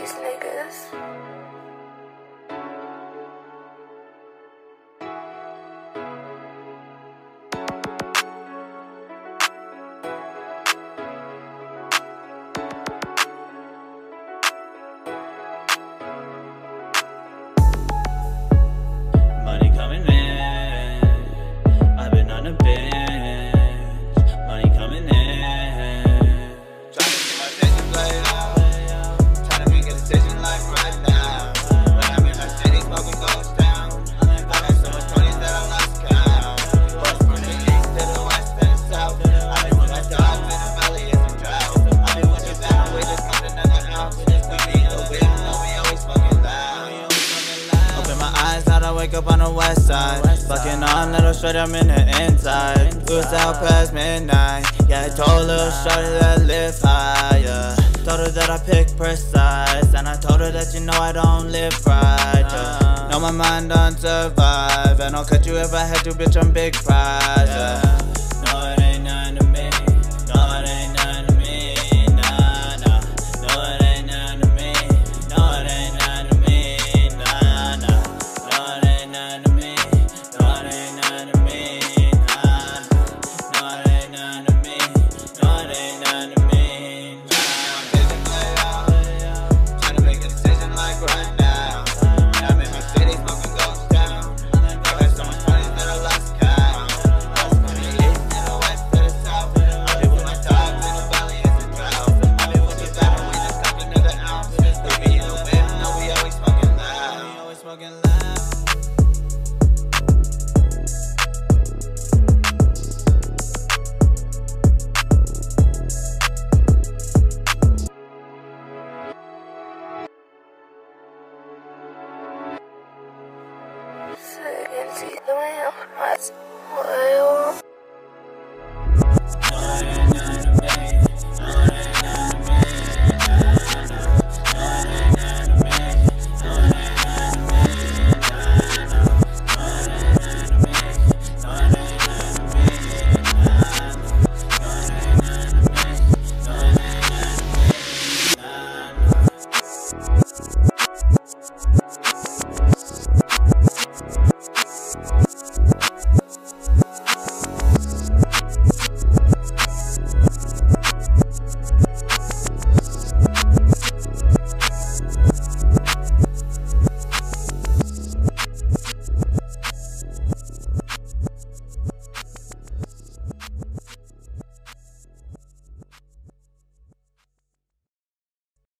these niggas. Money coming in, I've been on the bench. Money coming in, trying to get my attention played out, trying to make a decision like right now. When I'm in my city smoking ghost town, I got so much 20s that I lost count. Bust from the east to the west and the south. I've been with my dogs in the valley in some drought. I've been with your down, we just want another ounce. We need a whip, no, we always fucking loud. Open my eyes, now I wake up on the west side. Fucking on little straight, I'm in the inside. We was out past midnight. Yeah, I told little shorty that I live higher. Told her that I pick precise, and I told her that you know I don't live right. Yeah. Know my mind don't survive, and I'll cut you if I had to, bitch, I'm big prize. Yeah.